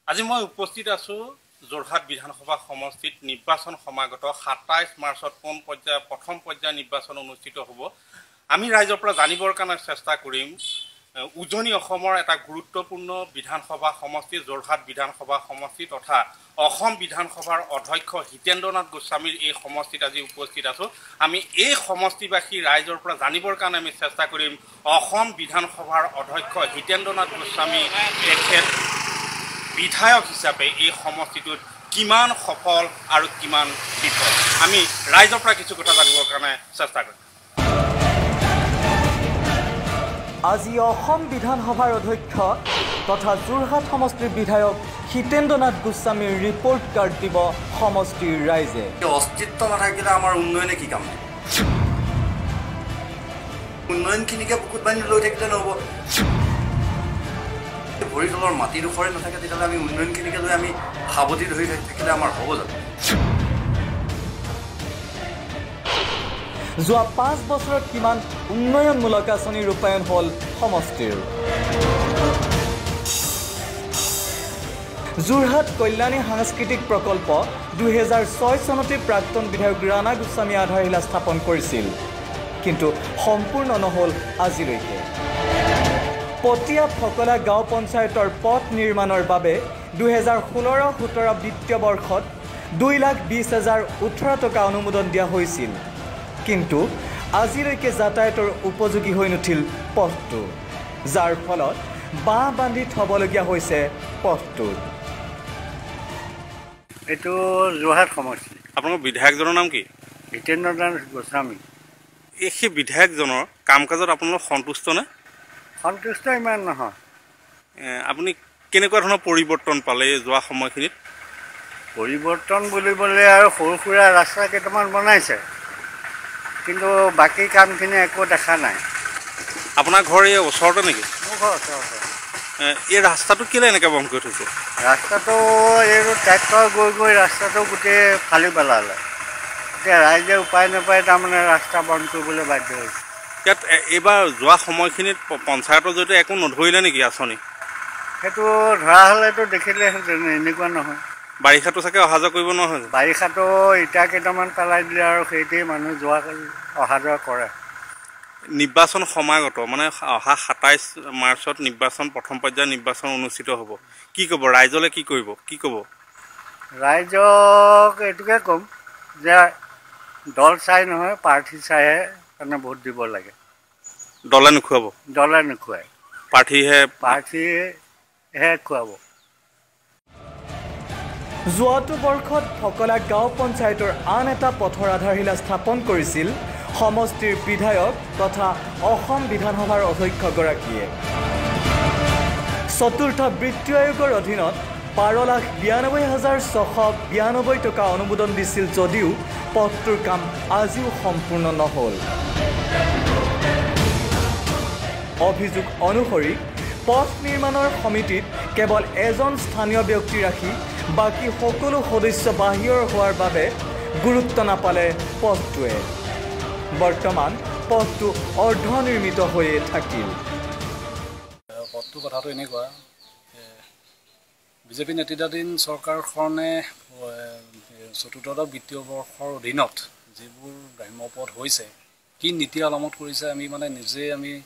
আজি মই উপস্থিত আছো যোৰহাট বিধানসভা সমষ্টিত নিৰ্বাচন সমাগত ২৭ মাৰ্চত প্ৰথম পৰ্যায়ৰ নিৰ্বাচন অনুষ্ঠিত হ'ব। আমি ৰাইজৰ পৰা জানিবৰ কাৰণে চেষ্টা কৰিম উজনি অসমৰ এটা গুৰুত্বপূৰ্ণ বিধানসভা সমষ্টি যোৰহাট বিধানসভা সমষ্টি তথা অসম বিধানসভাৰ অধ্যক্ষ হিতেন্দ্ৰনাথ গোস্বামীৰ এই সমষ্টিত আজি উপস্থিত আছো। আমি এই সমষ্টিবাসী ৰাইজৰ পৰা জানিবৰ কাৰণে আমি চেষ্টা কৰিম অসম বিধানসভাৰ অধ্যক্ষ হিতেন্দ্ৰনাথ গোস্বামী তেখেত বিধায়ক হিচাপে এই সমষ্টিটোত কিমান সফল আৰু কিমান বিফল আমি ৰাইজৰ পৰা কিছু কথা জানিবৰ কাৰণে চেষ্টা কৰিম। আজি অসম বিধানসভাৰ অধ্যক্ষ তথা যোৰহাট সমষ্টিৰ বিধায়ক হিতেন্দ্ৰনাথ গোস্বামীৰ ৰিপৰ্ট কাৰ্ড দিব সমষ্টিৰ ৰাইজে। অস্তিত্ব নাথাকিলে আমাৰ উন্নয়নে কি কাম? উন্নয়নখিনিকে বুকুত বান্ধি লৈ থাকিলে নহ'ব। ভৰি তলৰ মাটিডোখৰে নাথাকে তেতিয়াহ'লে আমি উন্নয়নখিনিকে লৈ আমি সাৱধি ধৰি থাকিলে আমাৰ হ'ব জানো? যোৱা ৫ বছৰত কিমান উন্নয়নমূলক আঁচনি ৰূপায়ণ হ'ল সমষ্টিৰ? যোৰহাট কল্যাণী সাংস্কৃতিক প্ৰকল্প ২০০৬ চনতে প্ৰাক্তন বিধায়ক ৰাণা গোস্বামীয়ে আধাৰশিলা স্থাপন কৰিছিল, কিন্তু সম্পূৰ্ণ নহ'ল আজিলৈকে। পতিয়া ফকলা গাঁও পঞ্চায়তৰ পথ নিৰ্মাণৰ বাবে ২০১৬-১৭ বিত্তীয় বৰ্ষত ২,২০,০১৮ টকা অনুমোদন দিয়া হৈছিল, কিন্তু আজিলৈকে যাতায়াতৰ উপযোগী হৈ নুঠিল পথটো, যাৰ ফলত বাঁহ বান্ধি থ'বলগীয়া হৈছে পথটোত। এইটো যোৰহাট সমষ্টি। আপোনালোকৰ বিধায়কজনৰ নাম কি? হিতেন্দ্ৰনাথ গোস্বামী। সেই বিধায়কজনৰ কাম কাজত আপোনালোক সন্তুষ্ট নে? সন্তুষ্ট ইমান নহয়। আপুনি কেনেকুৱা ধৰণৰ পৰিৱৰ্তন পালে যোৱা সময়খিনিত? পৰিৱৰ্তন বুলিবলৈ আৰু সৰু সুৰা ৰাস্তা কেইটামান বনাইছে, কিন্তু বাকী কামখিনি একো দেখা নাই। আপোনাৰ ঘৰ এই ওচৰতে নেকি? মোৰ ঘৰ ওচৰতে। এই ৰাস্তাটো কেলে এনেকৈ বন্ধ কৰি থৈছে? ৰাস্তাটো এইটো ট্ৰেক্টৰ গৈ গৈ ৰাস্তাটো গোটেই ফালি পেলালে। এতিয়া ৰাইজে উপায় নাপায় তাৰমানে ৰাস্তা বন্ধ কৰিবলৈ বাধ্য হৈছে। ইয়াত এইবাৰ যোৱা সময়খিনিত পঞ্চায়তৰ জৰিয়তে একো নধৰিলে নেকি আঁচনি? সেইটো ধৰা হ'লেতো দেখিলেহেঁতেন, এনেকুৱা নহয়। বাৰিষাটো চাগে অহা যোৱা কৰিব নহয়? বাৰিষাটো ইটা কেইটামান পেলাই দিলে আৰু সেইটোৱে মানুহ অহা যোৱা কৰে। নিৰ্বাচন সমাগত মানে অহা ২৭ মাৰ্চত প্ৰথম পৰ্যায়ৰ নিৰ্বাচন অনুষ্ঠিত হ'ব। কি ক'ব ৰাইজলৈ? কি কৰিব? কি ক'ব ৰাইজক? এইটোকে ক'ম যে দল চাই নহয়, প্ৰাৰ্থী চাইহে মানে ভোট দিব লাগে। দলে নোখোৱাব? দলে নোখোৱাই, প্ৰাৰ্থীহে খুৱাব। যোৱাটো বৰ্ষত ফকলা গাঁও পঞ্চায়তৰ আন এটা পথৰ আধাৰশিলা স্থাপন কৰিছিল সমষ্টিৰ বিধায়ক তথা অসম বিধানসভাৰ অধ্যক্ষগৰাকীয়ে। চতুৰ্থ বিত্তীয় আয়োগৰ অধীনত ১২,৯২,৬৯২ টকা অনুমোদন দিছিল যদিও পথটোৰ কাম আজিও সম্পূৰ্ণ নহ'ল। অভিযোগ অনুসৰি পথ নিৰ্মাণৰ সমিতিত কেৱল এজন স্থানীয় ব্যক্তি ৰাখি বাকী সকলো সদস্য বাহিৰৰ হোৱাৰ বাবে গুৰুত্ব নাপালে পথটোৱে। বৰ্তমান পথটো অৰ্ধনিৰ্মিত হৈয়ে থাকিল। পথটোৰ কথাটো এনেকুৱা, বিজেপি নেতৃত্বাধীন চৰকাৰখনে চতুৰ্থ বিত্তীয় বৰ্ষৰ অধীনত যিবোৰ গ্ৰাম্য পথ হৈছে, কি নীতি আলমত কৰিছে আমি নিজে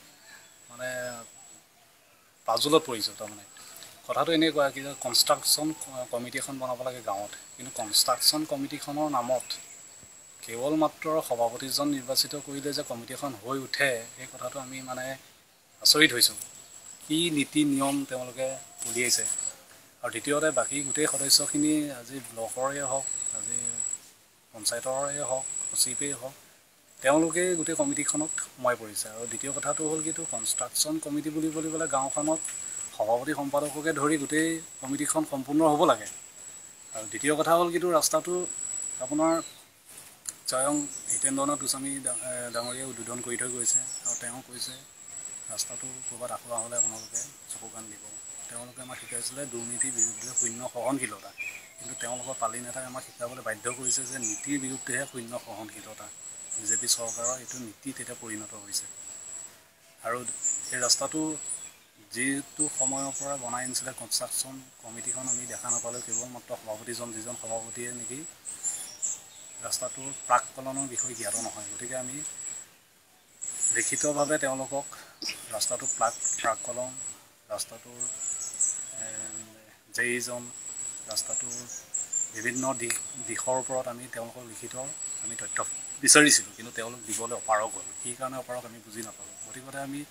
পাজলত পৰিছোঁ। তাৰমানে কথাটো এনেকুৱা কি কনষ্ট্ৰাকশ্যন কমিটি এখন বনাব লাগে গাঁৱত, কিন্তু কনষ্ট্ৰাকশ্যন কমিটিখনৰ নামত কেৱল মাত্ৰ সভাপতিজন নিৰ্বাচিত কৰিলে যে কমিটিখন হৈ উঠে, সেই কথাটো আমি আচৰিত হৈছোঁ। কি নীতি নিয়ম তেওঁলোকে উলিয়াইছে। আৰু দ্বিতীয়তে বাকী গোটেই সদস্যখিনি আজি ব্লকৰে হওক, আজি পঞ্চায়তৰে হওক, সচিবেই হওক, তেওঁলোকেই গোটেই কমিটিখনত সোমাই পৰিছে। আৰু দ্বিতীয় কথাটো হ'ল কিন্তু কনষ্ট্ৰাকশ্যন কমিটি বুলিবলৈ গ'লে গাঁওখনত সভাপতি সম্পাদককে ধৰি গোটেই কমিটিখন সম্পূৰ্ণ হ'ব লাগে। আৰু দ্বিতীয় কথা হ'ল কিন্তু ৰাস্তাটো আপোনাৰ স্বয়ং হিতেন্দ্ৰনাথ গোস্বামী ডাঙৰীয়াই উদ্বোধন কৰি থৈ গৈছে, আৰু তেওঁ কৈছে ৰাস্তাটো ক'ৰবাত আঁতৰা হ'লে আপোনালোকে চকু কাণ দিব। তেওঁলোকে আমাক শিকাইছিলে দুৰ্নীতিৰ বিৰুদ্ধে শূন্য সহনশীলতা, কিন্তু তেওঁলোকৰ পালি নেতাই আমাক শিকাবলৈ বাধ্য কৰিছে যে নীতিৰ বিৰুদ্ধেহে শূন্য সহনশীলতা। বিজেপি চৰকাৰৰ এইটো নীতিত এতিয়া পৰিণত হৈছে। আৰু এই ৰাস্তাটো যিটো সময়ৰ পৰা বনাই আনিছিলে কনষ্ট্ৰাকশ্যন কমিটিখন আমি দেখা নাপালেও কেৱল মাত্ৰ সভাপতিজন যিজন সভাপতিয়ে নেকি ৰাস্তাটোৰ প্ৰাককলনৰ বিষয়ে জ্ঞাত নহয়। গতিকে আমি লিখিতভাৱে তেওঁলোকক ৰাস্তাটো প্ৰাককলন ৰাস্তাটোৰ যেইজন ৰাস্তাটোৰ বিভিন্ন দিশৰ ওপৰত আমি তেওঁলোকক লিখিত আমি তথ্য বিচাৰিছিলোঁ, কিন্তু তেওঁলোক দিবলৈ অপাৰগ হ'ল। সেই কাৰণে অপাৰগ আমি বুজি নাপালোঁ। গতিকে আমি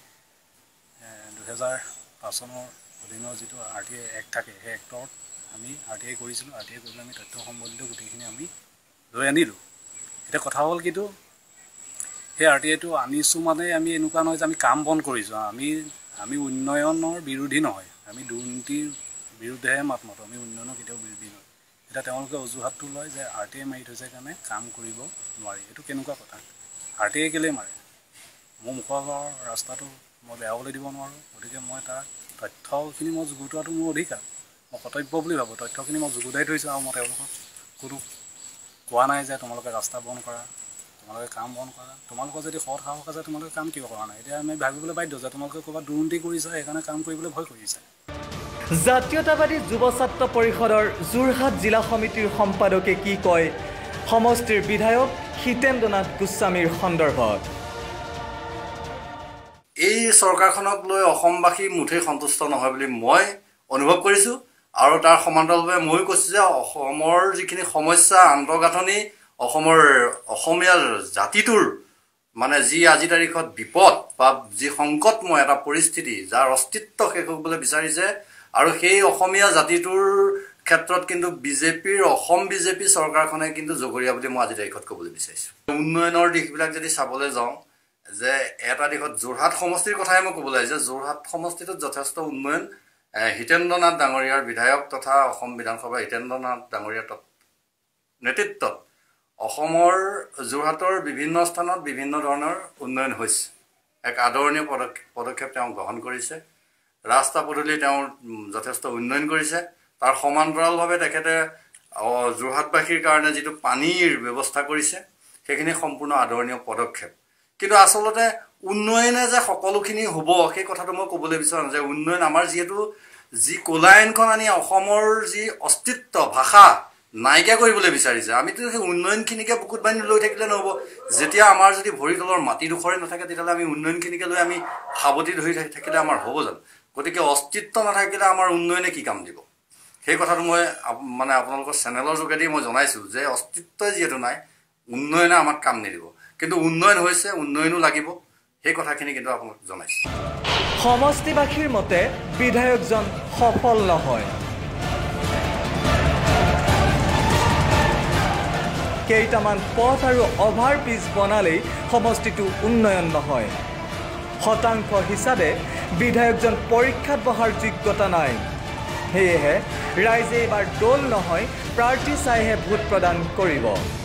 2005 চনৰ অধীনৰ যিটো RTI এক্ট থাকে সেই এক্টত আমি RTI কৰিছিলোঁ। RTI কৰিলে আমি তথ্য সম্বন্ধিত গোটেইখিনি আমি লৈ আনিলোঁ। এতিয়া কথা হ'ল কিন্তু সেই RTIটো আনিছোঁ মানে আমি এনেকুৱা নহয় যে আমি কাম বন্ধ কৰিছোঁ। আমি উন্নয়নৰ বিৰোধী নহয়, আমি দুৰ্নীতিৰ বিৰুদ্ধেহে মাত মাতোঁ, আমি উন্নয়নৰ কেতিয়াও বিৰোধী নহয়। এতিয়া তেওঁলোকে অজুহাতটো লয় যে RTI মাৰি থৈছে কাৰণে কাম কৰিব নোৱাৰি। এইটো কেনেকুৱা কথা? RTI কেলেই মাৰে? মোৰ মুখৰ আগৰ ৰাস্তাটো মই বেয়া হ'বলৈ দিব নোৱাৰোঁ। গতিকে মই তাৰ তথ্যখিনি মই যুগুতোৱাটো মোৰ অধিকাৰ, মই কৰ্তব্য বুলি ভাবোঁ। তথ্যখিনি মই যুগুতাই থৈছোঁ আৰু মই তেওঁলোকক কোনো কোৱা নাই যে তোমালোকে ৰাস্তা বন্ধ কৰা, তোমালোকে কাম বন্ধ কৰা। তোমালোকৰ যদি সৎ সাহস আছে তোমালোকে কাম কিয় কৰা নাই? এতিয়া আমি ভাবিবলৈ বাধ্য যে তোমালোকে ক'ৰবাত দুৰ্নীতি কৰিছা, সেইকাৰণে কাম কৰিবলৈ ভয় কৰিছা। জাতীয়তাবাদী যুৱ ছাত্ৰ পৰিষদৰ যোৰহাট জিলা সমিতিৰ সম্পাদকে কি কয় সমষ্টিৰ বিধায়ক হিতেন্দ্ৰ নাথ গোস্বামীৰ সন্দৰ্ভত? এই চৰকাৰখনক লৈ অসমবাসী মুঠেই সন্তুষ্ট নহয় বুলি মই অনুভৱ কৰিছোঁ। আৰু তাৰ সমান্তৰালভাৱে ময়ো কৈছোঁ যে অসমৰ যিখিনি সমস্যা আন্তঃগাঁথনি অসমৰ অসমীয়া জাতিটোৰ মানে যি আজি তাৰিখত বিপদ বা যি সংকটময় এটা পৰিস্থিতি যাৰ অস্তিত্ব শেষ হ'বলৈ বিচাৰিছে, আৰু সেই অসমীয়া জাতিটোৰ ক্ষেত্ৰত কিন্তু অসম বিজেপি চৰকাৰখনে কিন্তু জগৰীয়া বুলি মই আজি তাৰিখত ক'বলৈ বিচাৰিছোঁ। উন্নয়নৰ দিশবিলাক যদি চাবলৈ যাওঁ, যে এটা দিশত যোৰহাট সমষ্টিৰ কথাই মই ক'বলৈ আহিছোঁ। যোৰহাট সমষ্টিটোত যথেষ্ট উন্নয়ন হিতেন্দ্ৰ নাথ ডাঙৰীয়াৰ বিধায়ক তথা অসম বিধানসভা হিতেন্দ্ৰ নাথ ডাঙৰীয়াৰ নেতৃত্বত অসমৰ যোৰহাটৰ বিভিন্ন স্থানত বিভিন্ন ধৰণৰ উন্নয়ন হৈছে। এক আদৰণীয় পদক্ষেপ তেওঁ গ্ৰহণ কৰিছে। ৰাস্তা পদূলি তেওঁ যথেষ্ট উন্নয়ন কৰিছে। তাৰ সমান্তৰালভাৱে তেখেতে যোৰহাটবাসীৰ কাৰণে যিটো পানীৰ ব্যৱস্থা কৰিছে সেইখিনি সম্পূৰ্ণ আদৰণীয় পদক্ষেপ। কিন্তু আচলতে উন্নয়নে যে সকলোখিনি হ'ব সেই কথাটো মই ক'বলৈ বিচাৰোঁ যে উন্নয়ন আমাৰ যি ক'লা আইনখন আনি অসমৰ যি অস্তিত্ব ভাষা নাইকিয়া কৰিবলৈ বিচাৰিছে, আমিতো সেই উন্নয়নখিনিকে বুকুত বান্ধি লৈ থাকিলে নহ'ব। যেতিয়া আমাৰ যদি ভৰি তলৰ মাটিডোখৰে নাথাকে তেতিয়াহ'লে আমি উন্নয়নখিনিকে লৈ আমি সাৱটি ধৰি থাকিলে আমাৰ হ'ব জানো? গতিকে অস্তিত্ব নাথাকিলে আমাৰ উন্নয়নে কি কাম দিব? সেই কথাটো মই আপোনালোকৰ চেনেলৰ যোগেদি মই জনাইছোঁ যে অস্তিত্বই যিহেতু নাই, উন্নয়নে আমাক কাম নিদিব। কিন্তু উন্নয়ন হৈছে, উন্নয়নো লাগিব, সেই কথাখিনি কিন্তু আপোনাক জনাইছোঁ। সমষ্টিবাসীৰ মতে বিধায়কজন সফল নহয়। কেইটামান পথ আৰু অভাৰব্ৰিজ বনালেই সমষ্টিটো উন্নয়ন নহয়। শতাংশ হিচাপে বিধায়কজন পৰীক্ষাত বহাৰ যোগ্যতা নাই। সেয়েহে ৰাইজে এইবাৰ দল নহয় প্ৰাৰ্থী চাইহে ভোট প্ৰদান কৰিব।